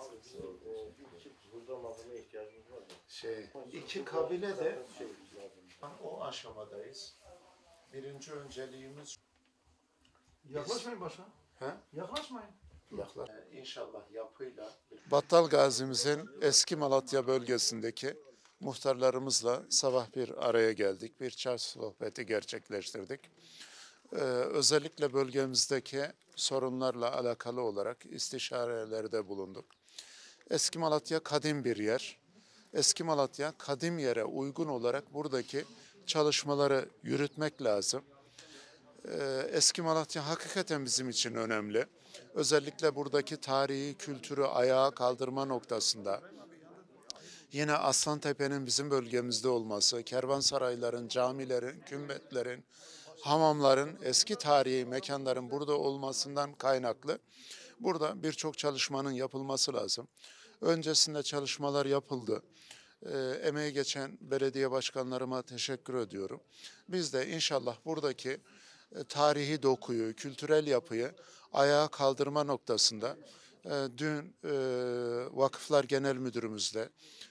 İki kabile de o aşamadayız. Birinci önceliğimiz... Yaklaşmayın başa. He? Yaklaşmayın. İnşallah yapıyla... Battal Gazi'mizin eski Malatya bölgesindeki muhtarlarımızla sabah bir araya geldik. Bir çay sohbeti gerçekleştirdik. Özellikle bölgemizdeki sorunlarla alakalı olarak istişarelerde bulunduk. Eski Malatya kadim bir yer. Eski Malatya kadim yere uygun olarak buradaki çalışmaları yürütmek lazım. Eski Malatya hakikaten bizim için önemli. Özellikle buradaki tarihi, kültürü ayağa kaldırma noktasında. Yine Aslantepe'nin bizim bölgemizde olması, kervansarayların, camilerin, kümbetlerin, hamamların, eski tarihi mekanların burada olmasından kaynaklı. Burada birçok çalışmanın yapılması lazım. Öncesinde çalışmalar yapıldı. Emeği geçen belediye başkanlarıma teşekkür ediyorum. Biz de inşallah buradaki tarihi dokuyu, kültürel yapıyı ayağa kaldırma noktasında dün Vakıflar Genel Müdürümüzle,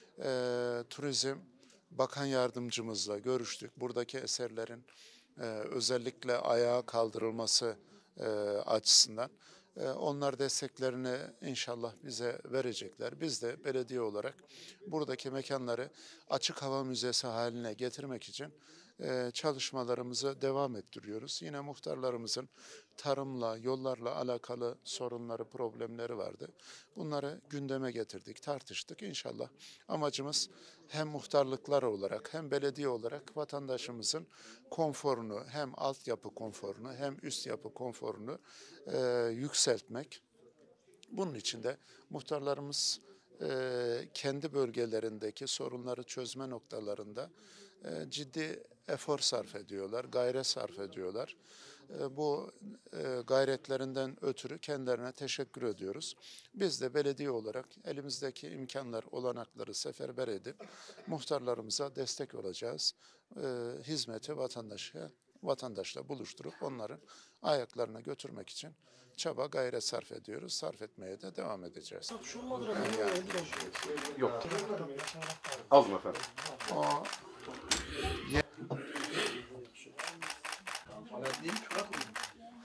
Turizm Bakan Yardımcımızla görüştük. Buradaki eserlerin özellikle ayağa kaldırılması açısından. Onlar desteklerini inşallah bize verecekler. Biz de belediye olarak buradaki mekanları açık hava müzesi haline getirmek için çalışmalarımızı devam ettiriyoruz. Yine muhtarlarımızın tarımla, yollarla alakalı sorunları, problemleri vardı. Bunları gündeme getirdik, tartıştık. İnşallah amacımız hem muhtarlıklar olarak hem belediye olarak vatandaşımızın konforunu, hem altyapı konforunu hem üst yapı konforunu yükseltmek. Bunun için de muhtarlarımız kendi bölgelerindeki sorunları çözme noktalarında ciddi efor sarf ediyorlar, gayret sarf ediyorlar. Bu gayretlerinden ötürü kendilerine teşekkür ediyoruz. Biz de belediye olarak elimizdeki imkanlar, olanakları seferber edip muhtarlarımıza destek olacağız. Hizmeti vatandaşla buluşturup onların ayaklarına götürmek için çaba gayret sarf ediyoruz. Sarf etmeye de devam edeceğiz. Yok. Aldım efendim.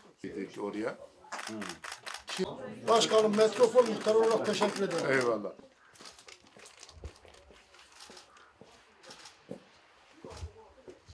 Oraya. Başkanım, metropol muhtarı olarak teşekkür ederim. Eyvallah.